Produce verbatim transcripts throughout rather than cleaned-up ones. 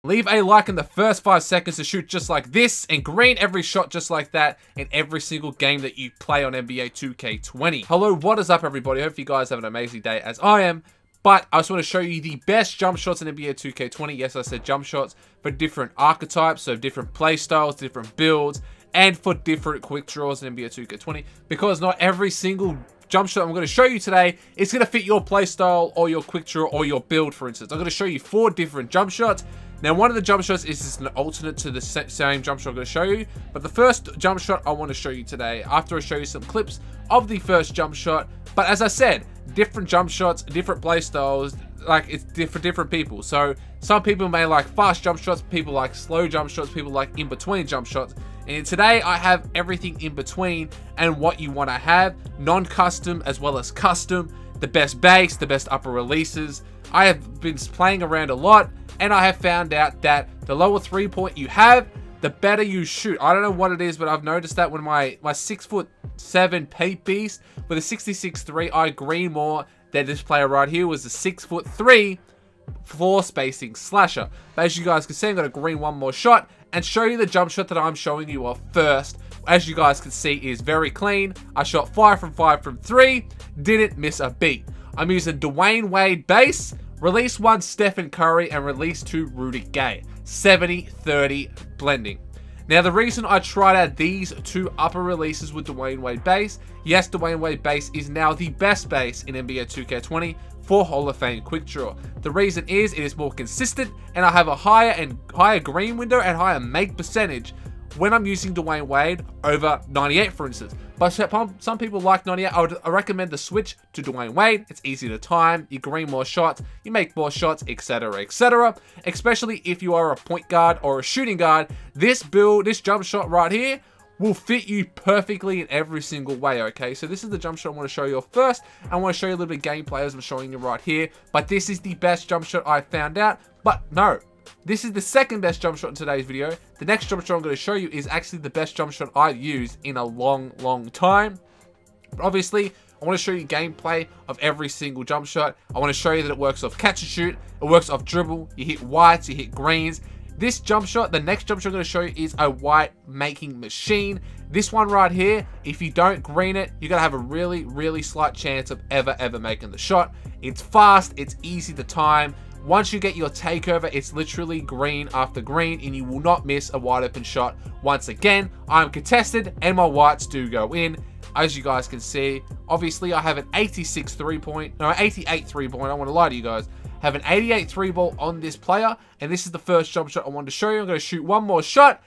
Leave a like in the first five seconds to shoot just like this and green every shot just like that in every single game that you play on N B A two K twenty. Hello, what is up everybody? Hope you guys have an amazing day as I am. But I just want to show you the best jump shots in N B A two K twenty. Yes, I said jump shots for different archetypes, so different play styles, different builds, and for different quick draws in N B A two K twenty. Because not every single jump shot I'm going to show you today is going to fit your play style or your quick draw or your build, for instance. I'm going to show you four different jump shots. Now, one of the jump shots is just an alternate to the same jump shot I'm going to show you. But the first jump shot I want to show you today, after I show you some clips of the first jump shot. But as I said, different jump shots, different play styles, like it's different different people. So some people may like fast jump shots, people like slow jump shots, people like in between jump shots. And today I have everything in between and what you want to have, non-custom as well as custom, the best base, the best upper releases. I have been playing around a lot and I have found out that the lower three point you have, the better you shoot. I don't know what it is, but I've noticed that when my my six foot seven Pete Beast with a sixty-six three, I green more than this player right here was a six foot three floor spacing slasher. But as you guys can see, I'm going to green one more shot and show you the jump shot that I'm showing you off first. As you guys can see, is very clean. I shot five from five from three, didn't miss a beat. I'm using Dwayne Wade base, release one Stephen Curry, and release two Rudy Gay. seventy thirty blending. Now, the reason I tried out these two upper releases with Dwayne Wade base, yes, Dwayne Wade base is now the best base in N B A two K twenty for Hall of Fame quick draw. The reason is it is more consistent and I have a higher and higher green window and higher make percentage when I'm using Dwayne Wade over ninety-eight, for instance. But some people like ninety-eight. I would recommend the switch to Dwayne Wade. It's easy to time, you green more shots, you make more shots, etc, et cetera. Especially if you are a point guard or a shooting guard, this build, this jump shot right here will fit you perfectly in every single way, okay? So this is the jump shot I want to show you first. I want to show you a little bit of gameplay as I'm showing you right here. But this is the best jump shot I found out. But no, this is the second best jump shot in today's video. The next jump shot I'm going to show you is actually the best jump shot I've used in a long, long time. But obviously, I want to show you gameplay of every single jump shot. I want to show you that it works off catch and shoot. It works off dribble. You hit whites, you hit greens. This jump shot, the next jump shot I'm going to show you is a white making machine. This one right here, if you don't green it, you're going to have a really, really slight chance of ever, ever making the shot. It's fast. It's easy to time. Once you get your takeover, it's literally green after green, and you will not miss a wide open shot. Once again, I'm contested, and my whites do go in. As you guys can see, obviously, I have an eighty-six three-point, no, eighty-eight three-point. I don't want to lie to you guys. Have an eighty-eight three-ball on this player, and this is the first jump shot I wanted to show you. I'm going to shoot one more shot,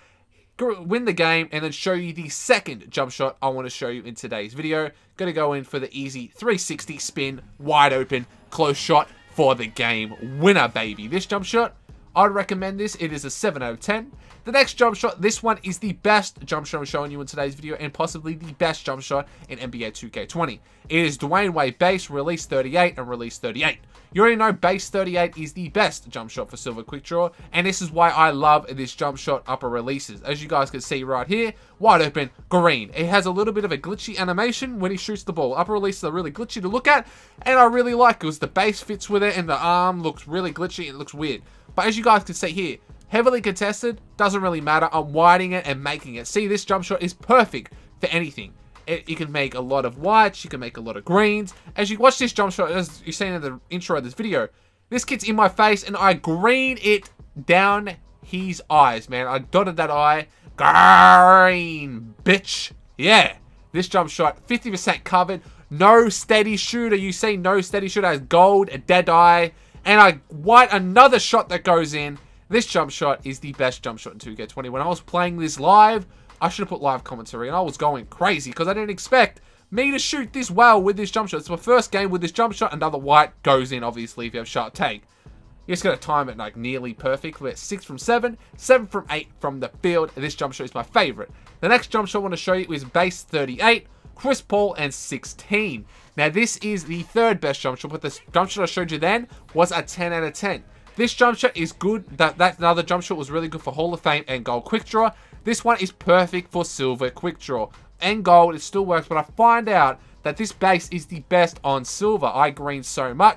win the game, and then show you the second jump shot I want to show you in today's video. Going to go in for the easy three sixty spin, wide open, close shot for the game winner, baby. This jump shot, I'd recommend this. It is a seven out of ten. The next jump shot, this one is the best jump shot I'm showing you in today's video and possibly the best jump shot in N B A two K twenty. It is Dwayne Wade base, release thirty-eight, and release thirty-eight. You already know base thirty-eight is the best jump shot for Silver Quick Draw, and this is why I love this jump shot upper releases. As you guys can see right here, wide open, green. It has a little bit of a glitchy animation when he shoots the ball. Upper releases are really glitchy to look at, and I really like it because the base fits with it, and the arm looks really glitchy, and it looks weird. But as you guys can see here, heavily contested, doesn't really matter. I'm widening it and making it. See, this jump shot is perfect for anything. It, you can make a lot of whites, you can make a lot of greens. As you watch this jump shot, as you've seen in the intro of this video, this kid's in my face and I green it down his eyes, man. I dotted that eye. Green, bitch. Yeah, this jump shot, fifty percent covered. No steady shooter. You see no steady shooter has gold, a dead eye. And I white another shot that goes in. This jump shot is the best jump shot in two K twenty. When I was playing this live, I should have put live commentary, and I was going crazy because I didn't expect me to shoot this well with this jump shot. It's my first game with this jump shot. Another white goes in, obviously, if you have sharp take. You just got to time it like nearly perfect. We're six from seven, seven from eight from the field. And this jump shot is my favorite. The next jump shot I want to show you is base thirty-eight, Chris Paul, and sixteen. Now, this is the third best jump shot, but the jump shot I showed you then was a ten out of ten. This jump shot is good. That, that another jump shot was really good for Hall of Fame and Gold Quick Draw. This one is perfect for Silver Quick Draw. And Gold, it still works, but I find out that this base is the best on Silver. I green so much.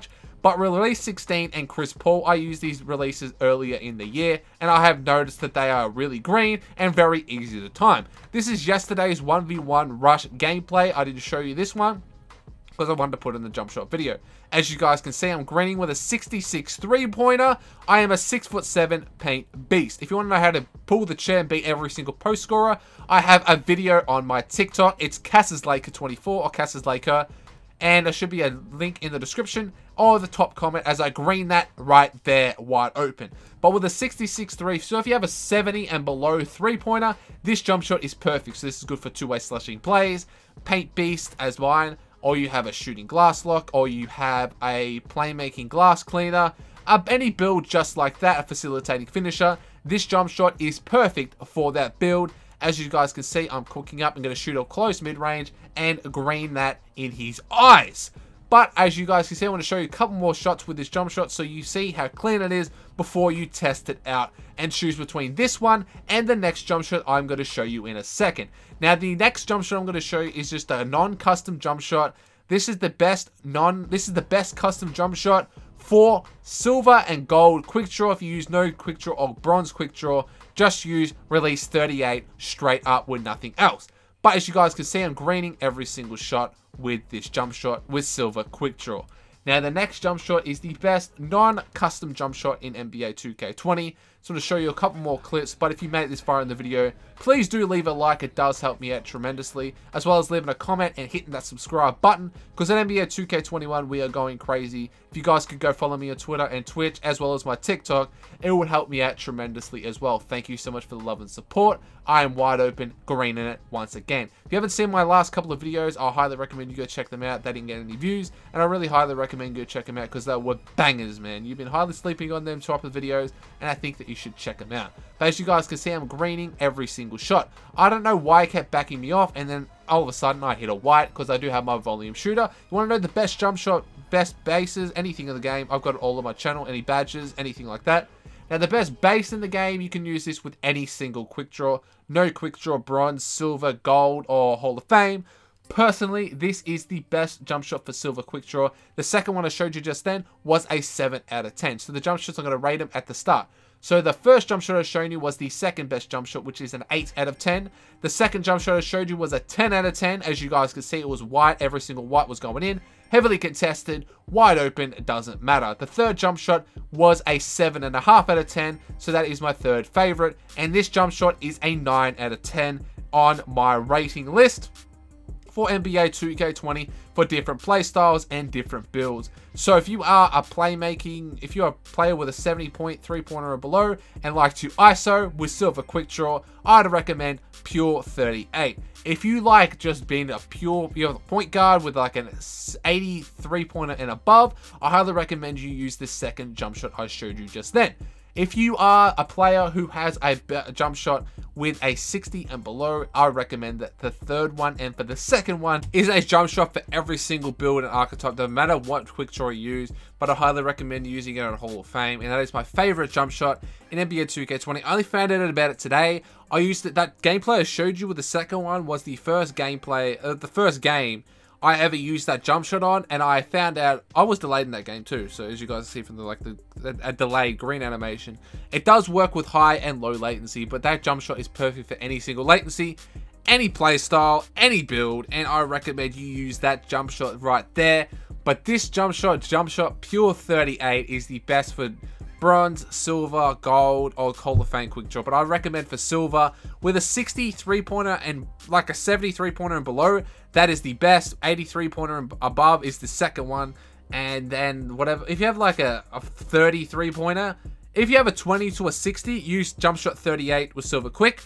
But release sixteen and Chris Paul, I used these releases earlier in the year, and I have noticed that they are really green and very easy to time. This is yesterday's one v one Rush gameplay. I didn't show you this one because I wanted to put in the jump shot video. As you guys can see, I'm greening with a sixty-six three-pointer. I am a six foot seven paint beast. If you want to know how to pull the chair and beat every single post scorer, I have a video on my TikTok. It's Cassis Laker twenty-four or Cassis Laker. And there should be a link in the description or the top comment as I green that right there wide open. But with a sixty-six three, so if you have a seventy and below three-pointer, this jump shot is perfect. So this is good for two-way slashing plays, paint beast as mine, or you have a shooting glass lock, or you have a playmaking glass cleaner, uh, any build just like that, a facilitating finisher. This jump shot is perfect for that build. As you guys can see, I'm cooking up. I'm going to shoot a close mid-range and green that in his eyes. But as you guys can see, I want to show you a couple more shots with this jump shot so you see how clean it is before you test it out and choose between this one and the next jump shot I'm going to show you in a second. Now, the next jump shot I'm going to show you is just a non-custom jump shot. This is the best non, this is the best custom jump shot for silver and gold quick draw. If you use no quick draw or bronze quick draw, just use release thirty-eight straight up with nothing else. But as you guys can see, I'm greening every single shot with this jump shot with silver quick draw. Now, the next jump shot is the best non-custom jump shot in N B A two K twenty. So I'm going to show you a couple more clips, but if you made it this far in the video, please do leave a like. It does help me out tremendously, as well as leaving a comment and hitting that subscribe button, because at N B A two K twenty-one, we are going crazy. If you guys could go follow me on Twitter and Twitch, as well as my TikTok, it would help me out tremendously as well. Thank you so much for the love and support. I am wide open, greening it once again. If you haven't seen my last couple of videos, I highly recommend you go check them out. They didn't get any views, and I really highly recommend you go check them out because they were bangers, man. You've been highly sleeping on them type of videos, and I think that you should check them out. But as you guys can see, I'm greening every single shot. I don't know why it kept backing me off, and then all of a sudden I hit a white because I do have my volume shooter. You want to know the best jump shot, best bases, anything in the game, I've got it all on my channel, any badges, anything like that. Now, the best base in the game, you can use this with any single quick draw. No quick draw, bronze, silver, gold, or Hall of Fame. Personally, this is the best jump shot for silver quick draw. The second one I showed you just then was a seven out of ten. So the jump shots, I'm going to rate them at the start. So the first jump shot I showed you was the second best jump shot, which is an eight out of ten. The second jump shot I showed you was a ten out of ten. As you guys can see, it was white. Every single white was going in. Heavily contested, wide open, it doesn't matter. The third jump shot was a seven point five out of ten, so that is my third favorite. And this jump shot is a nine out of ten on my rating list for N B A two K twenty for different play styles and different builds. So if you are a playmaking, if you're a player with a seventy point three-pointer or below and like to I S O with silver quick draw, I'd recommend pure thirty-eight. If you like just being a pure, you're a point guard with like an eighty-three pointer and above, I highly recommend you use this second jump shot I showed you just then. If you are a player who has a jump shot with a sixty and below, I recommend that the third one and for the second one is a jump shot for every single build and archetype, no matter what quick draw you use, but I highly recommend using it on Hall of Fame, and that is my favorite jump shot in N B A two K twenty. I only found out about it today. I used it, that gameplay I showed you with the second one was the first gameplay, uh, the first game I ever used that jump shot on, and I found out I was delayed in that game too. So as you guys see from the like the a delayed green animation, it does work with high and low latency, but that jump shot is perfect for any single latency, any play style, any build, and I recommend you use that jump shot right there. But this jump shot, jump shot pure thirty-eight, is the best for bronze, silver, gold, or Hall of Fame quick draw. But I recommend for silver with a sixty-three pointer and like a seventy-three pointer and below, that is the best. eighty-three pointer and above is the second one. And then whatever, if you have like a, a thirty-three pointer, if you have a twenty to a sixty, use jump shot thirty-eight with silver quick.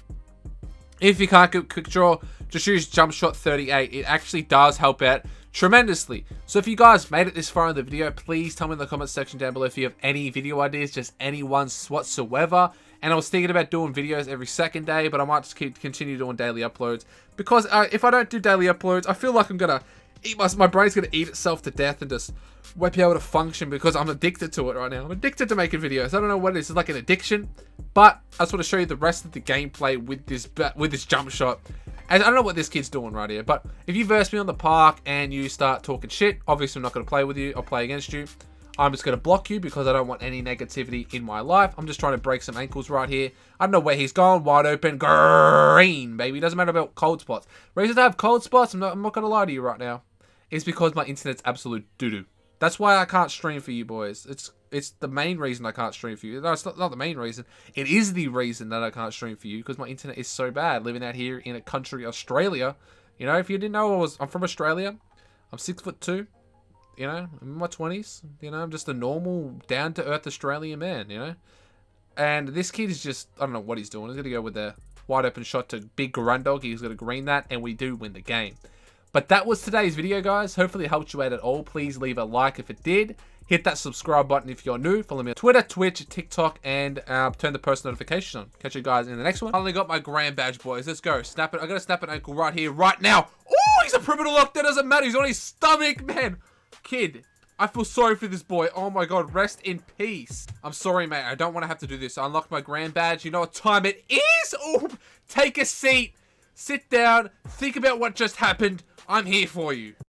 If you can't get quick draw, just use jump shot thirty-eight. It actually does help out tremendously. So if you guys made it this far in the video, please tell me in the comment section down below if you have any video ideas, just any ones whatsoever. And I was thinking about doing videos every second day, but I might just keep continue doing daily uploads, because uh, if I don't do daily uploads, I feel like I'm gonna eat my, my brain's gonna eat itself to death and just won't be able to function, because I'm addicted to it right now. I'm addicted to making videos. I don't know what it is. It's like an addiction. But I just want to show you the rest of the gameplay with this with this jump shot. And I don't know what this kid's doing right here, but if you verse me on the park and you start talking shit, obviously I'm not going to play with you. I'll play against you. I'm just going to block you because I don't want any negativity in my life. I'm just trying to break some ankles right here. I don't know where he's gone. Wide open. Green, baby. Doesn't matter about cold spots. Reason I have cold spots, I'm not, I'm not going to lie to you right now, is because my internet's absolute doo-doo. That's why I can't stream for you boys. It's it's the main reason I can't stream for you. No, it's not, not the main reason. It is the reason that I can't stream for you because my internet is so bad. Living out here in a country, Australia. You know, if you didn't know I was, I'm from Australia. I'm six foot two. You know, I'm in my twenties. You know, I'm just a normal, down-to-earth Australian man, you know. And this kid is just, I don't know what he's doing. He's going to go with the wide open shot to Big Grundog. He's going to green that, and we do win the game. But that was today's video, guys. Hopefully it helped you out at all. Please leave a like if it did. Hit that subscribe button if you're new. Follow me on Twitter, Twitch, TikTok, and uh, turn the post notification on. Catch you guys in the next one. Finally got my grand badge, boys. Let's go. Snap it. I got to snap an ankle right here, right now. Oh, he's a perimeter lock. That doesn't matter. He's on his stomach, man. Kid, I feel sorry for this boy. Oh my god, rest in peace. I'm sorry, mate. I don't want to have to do this. I unlocked my grand badge. You know what time it is? Oh, take a seat. Sit down. Think about what just happened. I'm here for you.